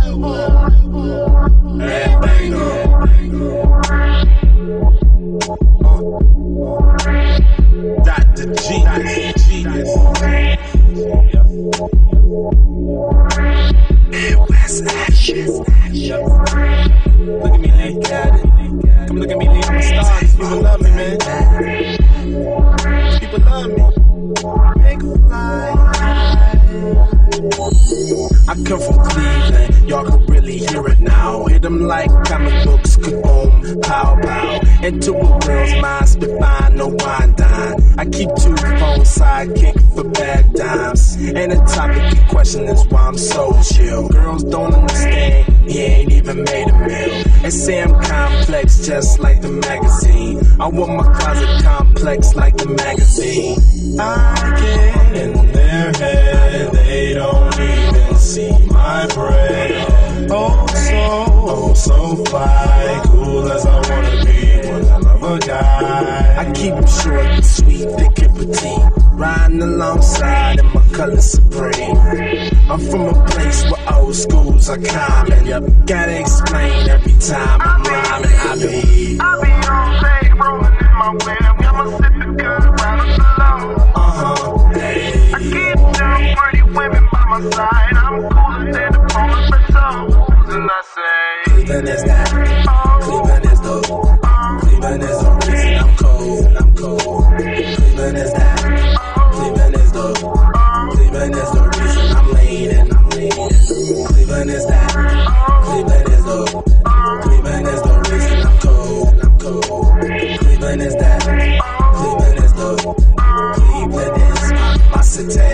Everything up. Dr. Genius. Midwest action. Look at me, Lee. Come look at me, Lee. I'm a star. People love me, man. People love me. Make fly. I come from Cleveland, y'all can really hear it now. Hit them like comic books, kaboom, pow pow. Into a girl's mind, spit fine, no wine dine. I keep 2 phones sidekick for bad times. And the topic in question is why I'm so chill. Girls don't understand, he ain't even made a meal. They say I'm complex, just like the magazine. I want my closet complex like the magazine. I get in their head, they don't even see my bread. Oh so fly, cool as I wanna be when I love a guy. I keep him short and sweet, thick and petite, riding alongside and my colors supreme. I'm from a place where old schools are common. Gotta explain every time I'm rhyming. I be on stage, rolling in my whip. I'ma sip the good right up alone. Hey. I keep 2 pretty women by my side. I'm cooler than the police for toes. And I say, Cleveland is that. Cleveland is the. Cleveland is the reason I'm cold. Cleveland is that. Cleveland is the. Cleveland is the reason I'm leaning. Cleveland is that. Cleveland is the. Cleveland is the reason I'm cold. Cleveland is that. Cleveland is the. Cleveland is my city.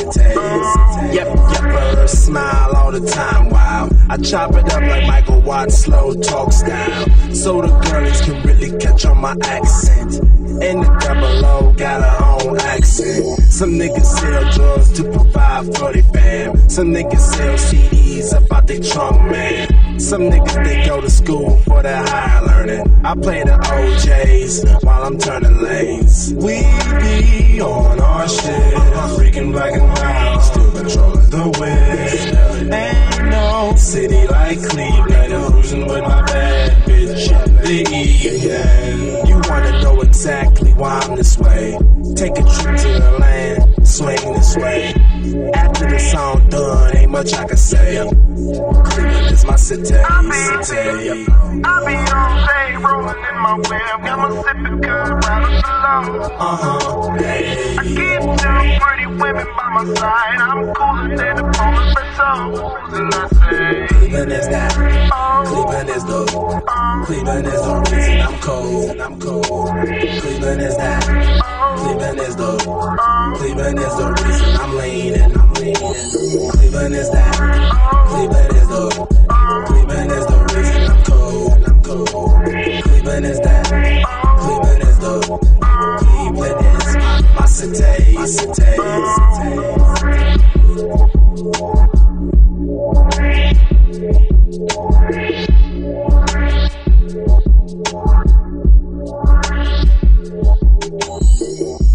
Yep, smile all the time, wow. I chop it up like Michael Watts, slow talk style. So the girlies can really catch on my accent. And the double O got her own accent. Some niggas sell drugs to provide for their fam. Some niggas sell CDs about their trunk, man. Some niggas, they go to school for their higher learning. I play the OJs while I'm turning lanes. We be on our shit, freaking black and wild, still controlling the wind. Ain't no city like Cleveland, cruising with my bad bitch in the evening. You wanna know exactly why I'm this way? Take a trip to the land, swing this way. After the song done, ain't much I can say. Cleveland is my city. I be on stage, rolling in my whip. I'ma sip the good right up alone. Hey. I keep 2 pretty women by my side. I'm cooler than the police for toes. And I say, Cleveland is that. Cleveland is the. Cleveland is the reason I'm cold. Cleveland is that. Cleveland is the. Cleveland is the reason I'm leaning. Cleveland is that. Cleveland is the. Cleveland is the reason I'm cold. Cleveland is that. Cleveland is the. Cleveland is my city.